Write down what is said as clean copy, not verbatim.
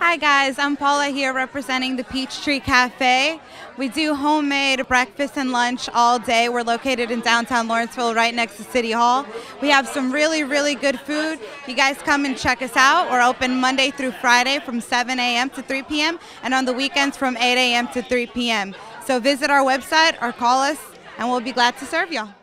Hi guys, I'm Paula here representing the Peachtree Cafe. We do homemade breakfast and lunch all day. We're located in downtown Lawrenceville right next to City Hall. We have some really good food. You guys come and check us out. We're open Monday through Friday from 7 a.m. to 3 p.m. and on the weekends from 8 a.m. to 3 p.m. So visit our website or call us and we'll be glad to serve y'all.